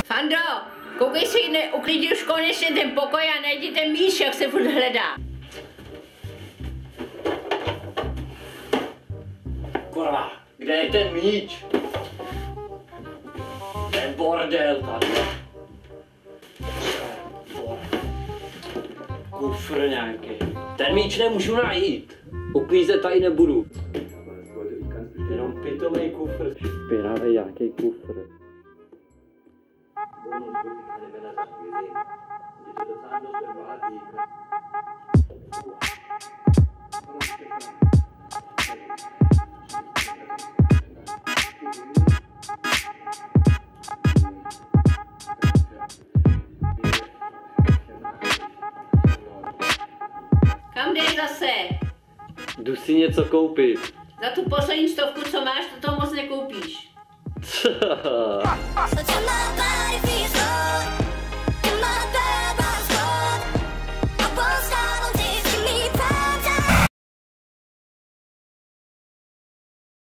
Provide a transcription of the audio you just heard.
Fando, koukej si, uklidí už konečně ten pokoj a najdi ten míč, jak se furt hledá. Kurva, kde je ten míč? Ten bordel tady. Kufr nějaký. Ten míč nemůžu najít. Uklízet tady nebudu. Jenom pitomej kufr. Špinavý nějaký kufr. Kam jdeš zase? Jdu si něco koupit. Za tu poslední 100, co máš, to toho moc nekoupíš.